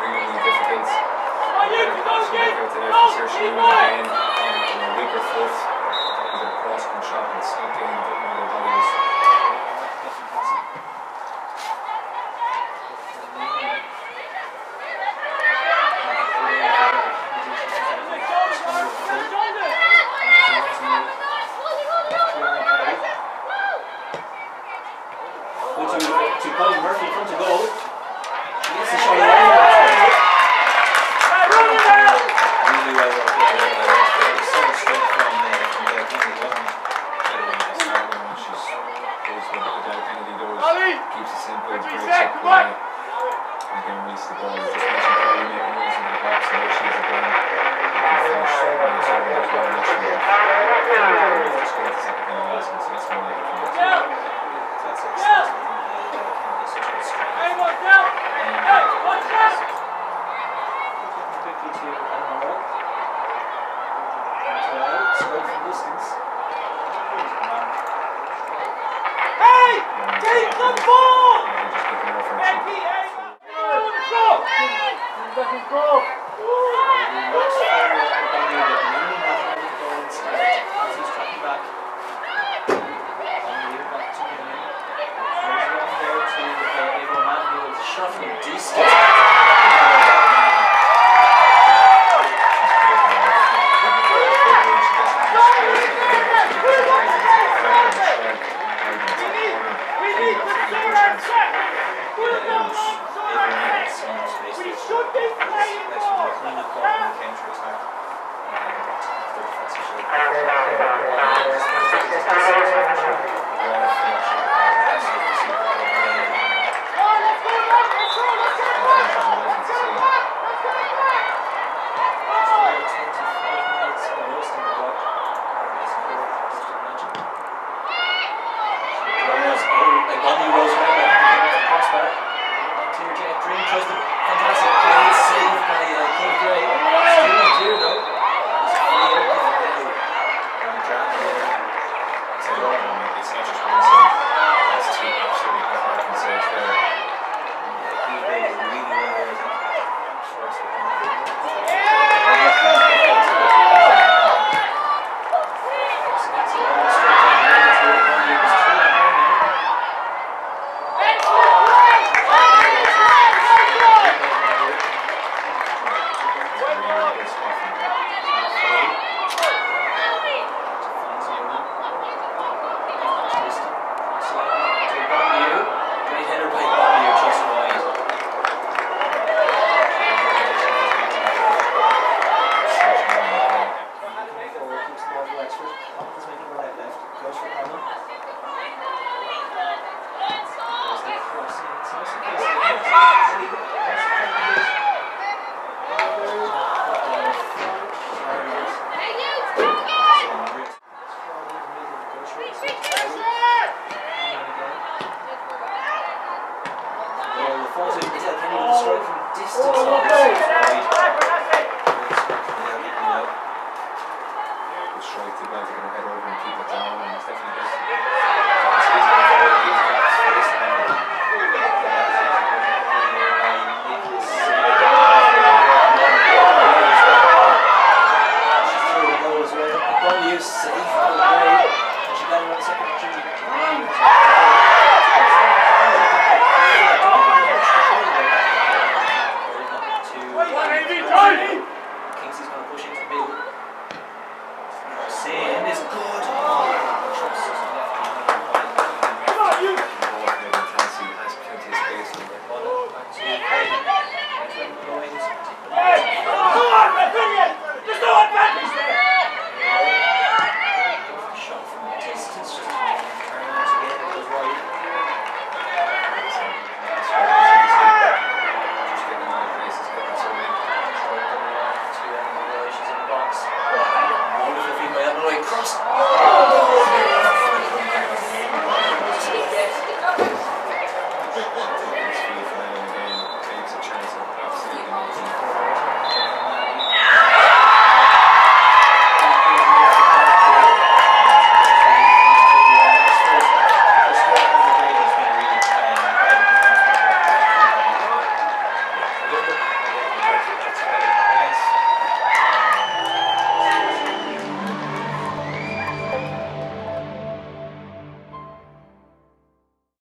really difficult. Saoirse Noonan again on a weaker foot. The cross come shot and snuck in, but one of the bodies. To Kylie Murphy in front of goal. She gets the shot away. Really well worked there. There's so much strength from there. It wasn't starting when she's goes with the penalty doors. Keeps it simple, breaks up play. And again releases the ball. Just makes it very making moves into the box and there she's again. Good finish. Just going to the second penalty last one, so that's more like it.